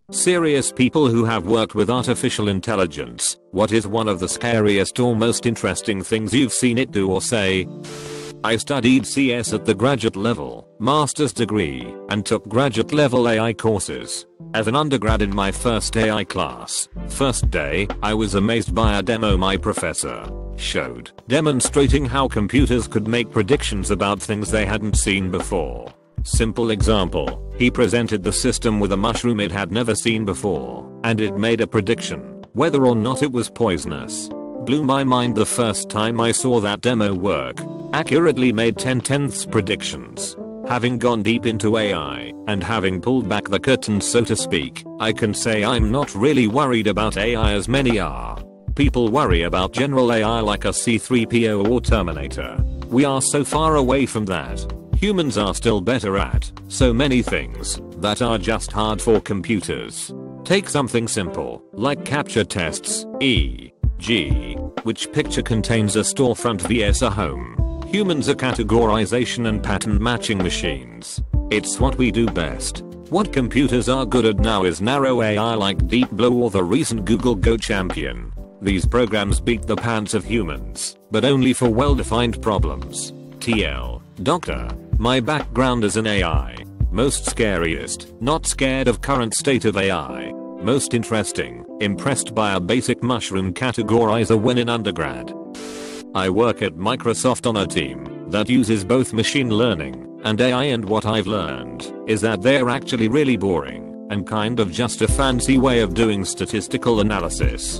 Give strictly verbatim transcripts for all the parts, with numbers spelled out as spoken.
Serious people who have worked with artificial intelligence, what is one of the scariest or most interesting things you've seen it do or say? I studied C S at the graduate level, master's degree, and took graduate level A I courses. As an undergrad in my first A I class, first day, I was amazed by a demo my professor showed, demonstrating how computers could make predictions about things they hadn't seen before. Simple example, he presented the system with a mushroom it had never seen before, and it made a prediction, whether or not it was poisonous. Blew my mind the first time I saw that demo work. Accurately made ten tenths predictions. Having gone deep into A I, and having pulled back the curtain so to speak, I can say I'm not really worried about A I as many are. People worry about general A I like a C three P O or Terminator. We are so far away from that. Humans are still better at so many things that are just hard for computers. Take something simple, like capture tests, for example, which picture contains a storefront versus a home. Humans are categorization and pattern matching machines. It's what we do best. What computers are good at now is narrow A I like Deep Blue or the recent Google Go champion. These programs beat the pants of humans, but only for well-defined problems. T L. Doctor. My background is in A I. Most scariest, not scared of current state of A I. Most interesting, impressed by a basic mushroom categorizer when in undergrad. I work at Microsoft on a team that uses both machine learning and A I, and what I've learned is that they're actually really boring and kind of just a fancy way of doing statistical analysis.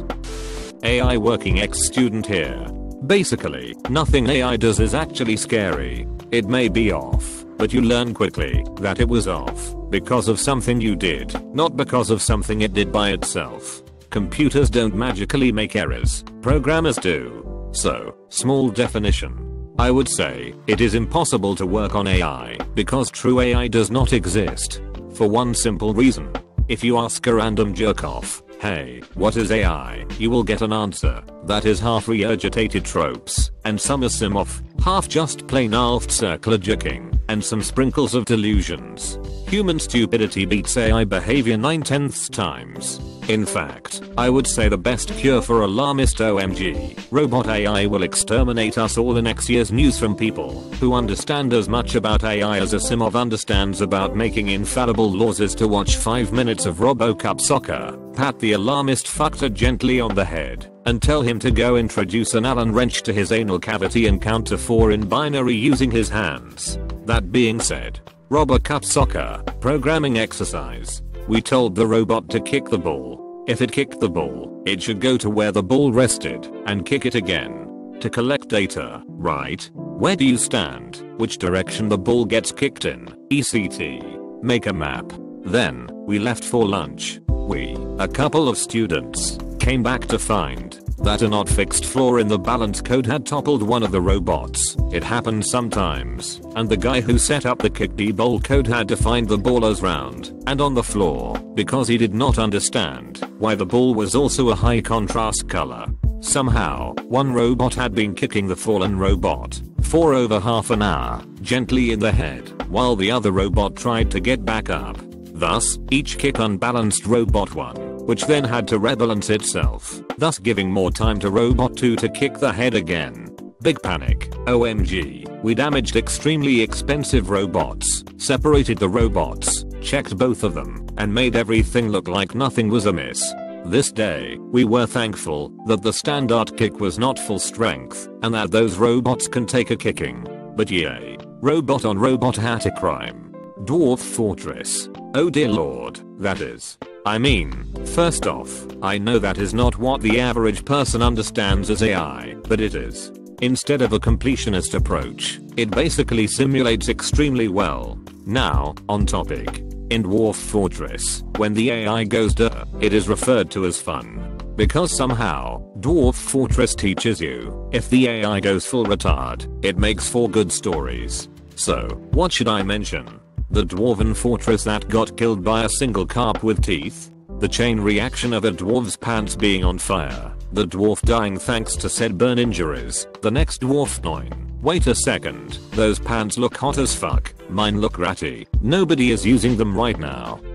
A I working ex-student here. Basically, nothing A I does is actually scary. It may be off, but you learn quickly that it was off because of something you did, not because of something it did by itself. Computers don't magically make errors, programmers do. So, small definition. I would say, it is impossible to work on A I because true A I does not exist. For one simple reason. If you ask a random jerk-off, hey, what is A I? You will get an answer that is half regurgitated tropes, and some Asimov, half just plain old circular jerking, and some sprinkles of delusions. Human stupidity beats A I behavior nine tenths times. In fact, I would say the best cure for alarmist O M G, robot A I will exterminate us all in next year's news from people who understand as much about A I as Asimov understands about making infallible laws is to watch five minutes of RoboCup soccer, pat the alarmist fucker gently on the head, and tell him to go introduce an Allen wrench to his anal cavity and count to four in binary using his hands. That being said, RoboCup soccer, programming exercise. We told the robot to kick the ball. If it kicked the ball, it should go to where the ball rested and kick it again. To collect data, right? Where do you stand? Which direction the ball gets kicked in, et cetera. Make a map. Then, we left for lunch. We, a couple of students, came back to find that an odd fixed flaw in the balance code had toppled one of the robots. It happens sometimes, and the guy who set up the kick the ball code had to find the ball as round and on the floor because he did not understand why the ball was also a high contrast color. Somehow, one robot had been kicking the fallen robot for over half an hour, gently in the head, while the other robot tried to get back up. Thus, each kick unbalanced robot one, which then had to rebalance itself, thus giving more time to robot two to kick the head again. Big panic. O M G. We damaged extremely expensive robots, separated the robots, checked both of them, and made everything look like nothing was amiss. This day, we were thankful that the standard kick was not full strength, and that those robots can take a kicking. But yay. Robot on robot hat a crime. Dwarf Fortress. Oh dear lord, that is. I mean, first off, I know that is not what the average person understands as A I, but it is. Instead of a completionist approach, it basically simulates extremely well. Now, on topic. In Dwarf Fortress, when the A I goes duh, it is referred to as fun. Because somehow, Dwarf Fortress teaches you, if the A I goes full retard, it makes for good stories. So, what should I mention? The dwarven fortress that got killed by a single carp with teeth? The chain reaction of a dwarf's pants being on fire, the dwarf dying thanks to said burn injuries, the next dwarf noin. Wait a second, those pants look hot as fuck, mine look ratty, nobody is using them right now.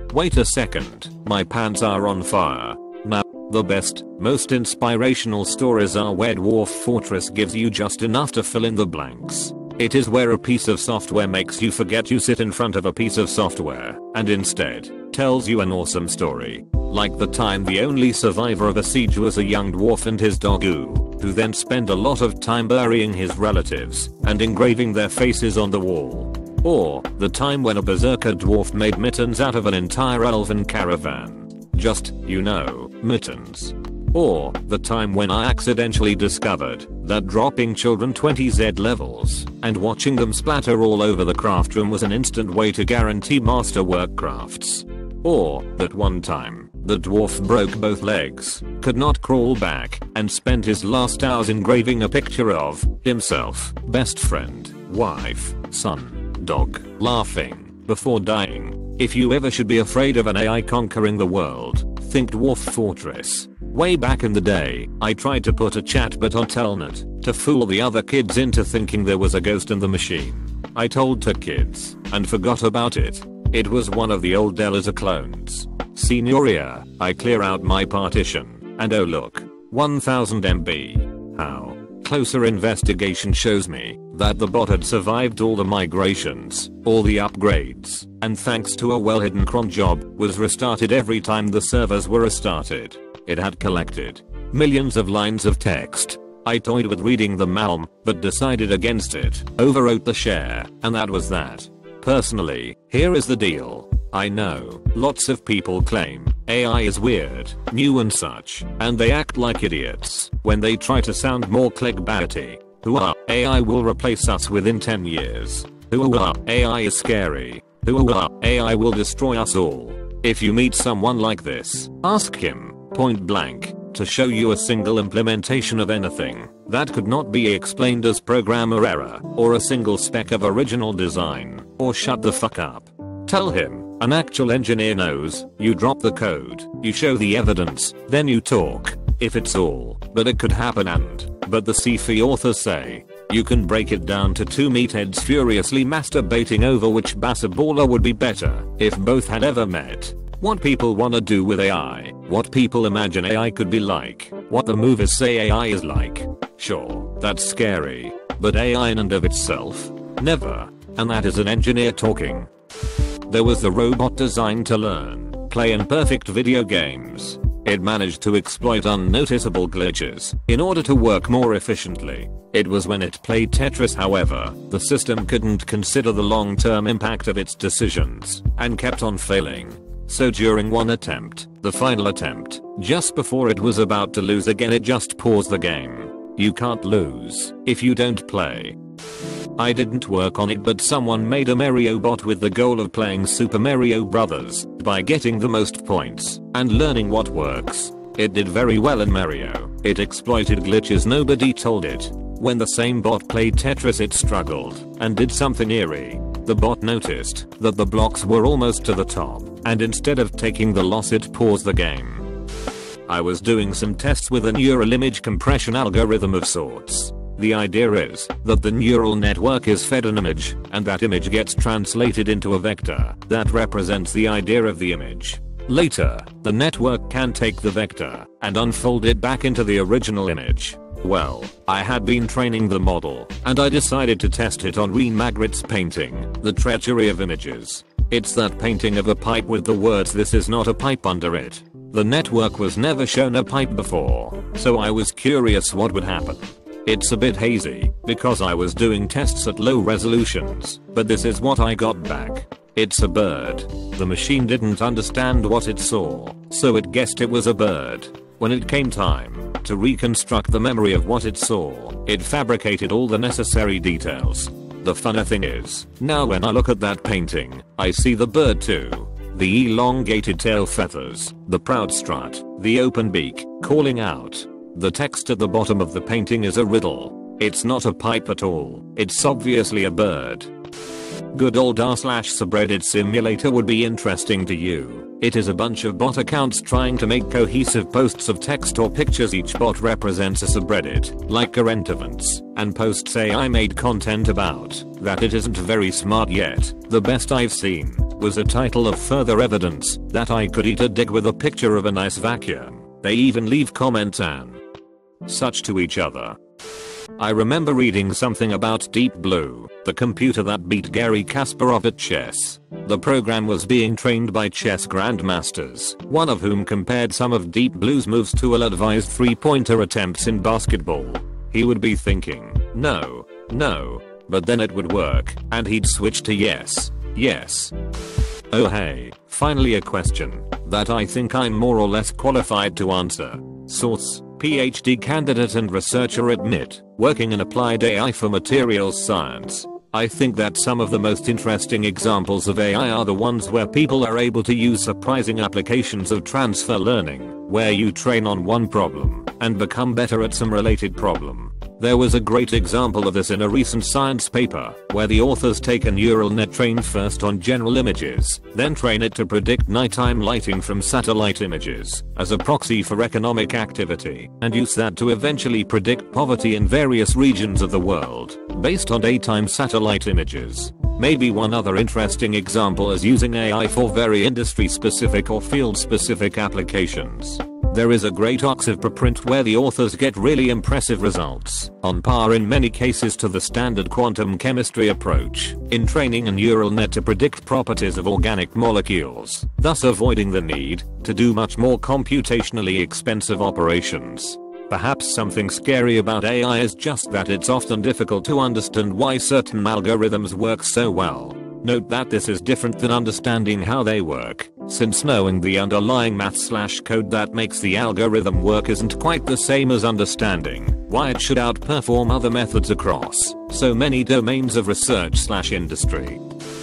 Wait a second, my pants are on fire. Now, the best, most inspirational stories are where Dwarf Fortress gives you just enough to fill in the blanks. It is where a piece of software makes you forget you sit in front of a piece of software, and instead, tells you an awesome story. Like the time the only survivor of a siege was a young dwarf and his dog Ooh, who then spent a lot of time burying his relatives and engraving their faces on the wall. Or, the time when a berserker dwarf made mittens out of an entire elven caravan. Just, you know, mittens. Or, the time when I accidentally discovered that dropping children twenty Z levels and watching them splatter all over the craft room was an instant way to guarantee masterwork crafts. Or, that one time, the dwarf broke both legs, could not crawl back, and spent his last hours engraving a picture of himself, best friend, wife, son, dog, laughing, before dying. If you ever should be afraid of an A I conquering the world, think Dwarf Fortress. Way back in the day, I tried to put a chatbot on Telnet to fool the other kids into thinking there was a ghost in the machine. I told two kids and forgot about it. It was one of the old Delta clones. Senioria, I clear out my partition, and oh look, one thousand megabytes. How? Closer investigation shows me that the bot had survived all the migrations, all the upgrades, and thanks to a well-hidden cron job, was restarted every time the servers were restarted. It had collected millions of lines of text. I toyed with reading the malm, but decided against it, overwrote the share, and that was that. Personally, here is the deal. I know, lots of people claim A I is weird, new and such, and they act like idiots when they try to sound more clickbaity. Hoo-ah, A I will replace us within ten years. Hoo-ah, A I is scary. Hoo-ah, A I will destroy us all. If you meet someone like this, ask him, point blank, to show you a single implementation of anything that could not be explained as programmer error, or a single speck of original design, or shut the fuck up. Tell him, an actual engineer knows, you drop the code, you show the evidence, then you talk. If it's all, but it could happen and, but the C F I authors say, you can break it down to two meatheads furiously masturbating over which basketballer would be better, if both had ever met. What people wanna do with A I, what people imagine A I could be like, what the movies say A I is like. Sure, that's scary, but A I in and of itself? Never. And that is an engineer talking. There was the robot designed to learn, play in perfect video games. It managed to exploit unnoticeable glitches in order to work more efficiently. It was when it played Tetris, however, the system couldn't consider the long-term impact of its decisions and kept on failing. So during one attempt, the final attempt, just before it was about to lose again, it just paused the game. You can't lose if you don't play. I didn't work on it, but someone made a Mario bot with the goal of playing Super Mario Brothers by getting the most points and learning what works. It did very well in Mario. It exploited glitches nobody told it. When the same bot played Tetris, it struggled and did something eerie. The bot noticed that the blocks were almost to the top, and instead of taking the loss, it paused the game. I was doing some tests with a neural image compression algorithm of sorts. The idea is that the neural network is fed an image, and that image gets translated into a vector that represents the idea of the image. Later, the network can take the vector and unfold it back into the original image. Well, I had been training the model, and I decided to test it on Rean Magritte's painting, The Treachery of Images. It's that painting of a pipe with the words "This is not a pipe" under it. The network was never shown a pipe before, so I was curious what would happen. It's a bit hazy, because I was doing tests at low resolutions, but this is what I got back. It's a bird. The machine didn't understand what it saw, so it guessed it was a bird. When it came time to reconstruct the memory of what it saw, it fabricated all the necessary details. The funny thing is, now when I look at that painting, I see the bird too. The elongated tail feathers, the proud strut, the open beak, calling out. The text at the bottom of the painting is a riddle. It's not a pipe at all. It's obviously a bird. Good old r slash subreddit simulator would be interesting to you. It is a bunch of bot accounts trying to make cohesive posts of text or pictures. Each bot represents a subreddit, like current events, and posts A I made content about that. It isn't very smart yet. The best I've seen was a title of further evidence that I could eat a dick with a picture of a nice vacuum. They even leave comments and such to each other. I remember reading something about Deep Blue, the computer that beat Garry Kasparov at chess. The program was being trained by chess grandmasters, one of whom compared some of Deep Blue's moves to ill-advised three-pointer attempts in basketball. He would be thinking, no, no, but then it would work, and he'd switch to yes, yes. Oh hey, finally a question that I think I'm more or less qualified to answer. Source: PhD candidate and researcher at M I T, working in applied A I for materials science. I think that some of the most interesting examples of A I are the ones where people are able to use surprising applications of transfer learning, where you train on one problem and become better at some related problem. There was a great example of this in a recent science paper, where the authors take a neural net trained first on general images, then train it to predict nighttime lighting from satellite images as a proxy for economic activity, and use that to eventually predict poverty in various regions of the world, based on daytime satellite images. Maybe one other interesting example is using A I for very industry-specific or field-specific applications. There is a great Oxford preprint where the authors get really impressive results, on par in many cases to the standard quantum chemistry approach, in training a neural net to predict properties of organic molecules, thus avoiding the need to do much more computationally expensive operations. Perhaps something scary about A I is just that it's often difficult to understand why certain algorithms work so well. Note that this is different than understanding how they work, since knowing the underlying math slash code that makes the algorithm work isn't quite the same as understanding why it should outperform other methods across so many domains of research slash industry.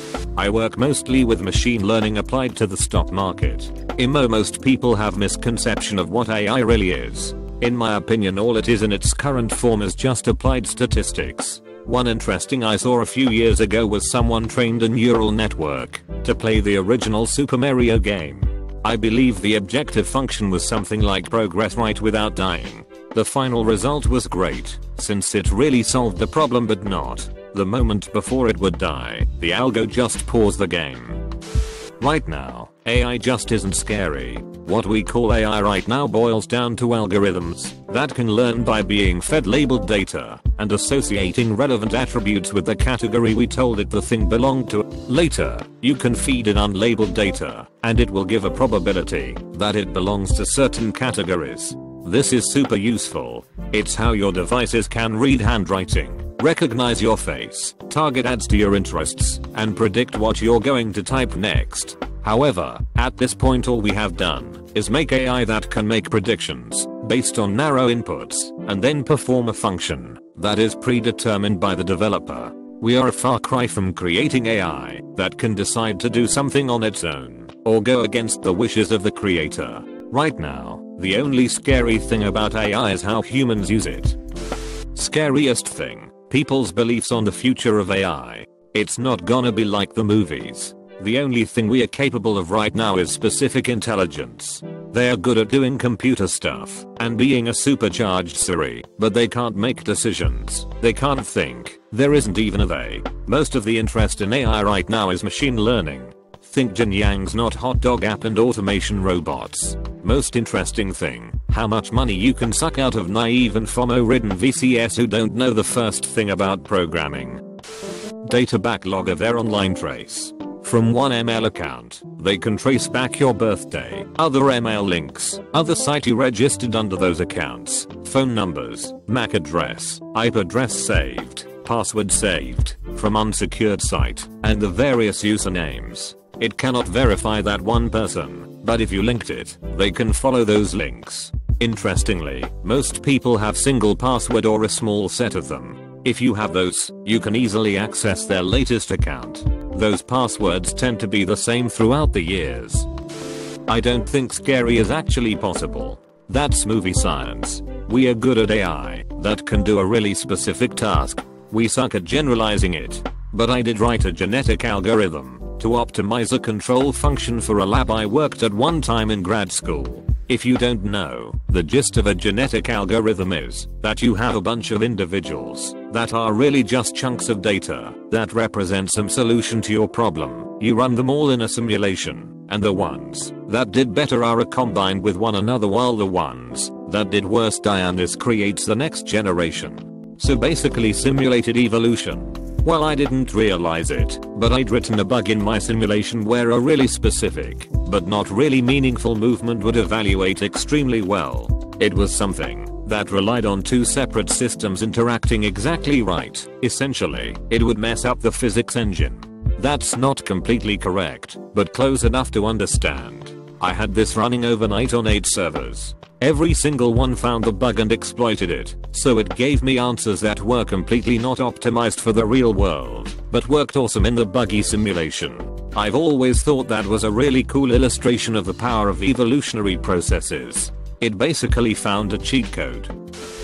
I work mostly with machine learning applied to the stock market. I M O most people have misconception of what A I really is. In my opinion, all it is in its current form is just applied statistics. One interesting I saw a few years ago was someone trained a neural network to play the original Super Mario game. I believe the objective function was something like progress right without dying. The final result was great, since it really solved the problem, but not the moment before it would die. The algo just paused the game. Right now, A I just isn't scary. What we call A I right now boils down to algorithms that can learn by being fed labeled data and associating relevant attributes with the category we told it the thing belonged to. Later, you can feed in unlabeled data, and it will give a probability that it belongs to certain categories. This is super useful. It's how your devices can read handwriting, recognize your face, target ads to your interests, and predict what you're going to type next. However, at this point all we have done is make A I that can make predictions based on narrow inputs and then perform a function that is predetermined by the developer. We are a far cry from creating A I that can decide to do something on its own or go against the wishes of the creator. Right now, the only scary thing about A I is how humans use it. Scariest thing: people's beliefs on the future of A I. It's not gonna be like the movies. The only thing we are capable of right now is specific intelligence. They are good at doing computer stuff and being a supercharged Siri, but they can't make decisions. They can't think. There isn't even a they. Most of the interest in A I right now is machine learning. Think Jin Yang's Not Hot Dog app and automation robots. Most interesting thing, how much money you can suck out of naive and FOMO-ridden V C S who don't know the first thing about programming. Data backlog of their online trace. From one M L account, they can trace back your birthday, other M L links, other site you registered under those accounts, phone numbers, M A C address, I P address saved, password saved, from unsecured site, and the various usernames. It cannot verify that one person, but if you linked it, they can follow those links. Interestingly, most people have single password or a small set of them. If you have those, you can easily access their latest account. Those passwords tend to be the same throughout the years. I don't think scary is actually possible. That's movie science. We are good at A I that can do a really specific task. We suck at generalizing it. But I did write a genetic algorithm to optimize a control function for a lab I worked at one time in grad school. If you don't know, the gist of a genetic algorithm is that you have a bunch of individuals that are really just chunks of data that represent some solution to your problem. You run them all in a simulation, and the ones that did better are combined with one another while the ones that did worse die, and this creates the next generation. So basically simulated evolution. Well, I didn't realize it, but I'd written a bug in my simulation where a really specific, but not really meaningful movement would evaluate extremely well. It was something that relied on two separate systems interacting exactly right. Essentially, it would mess up the physics engine. That's not completely correct, but close enough to understand. I had this running overnight on eight servers. Every single one found the bug and exploited it, so it gave me answers that were completely not optimized for the real world, but worked awesome in the buggy simulation. I've always thought that was a really cool illustration of the power of evolutionary processes. It basically found a cheat code.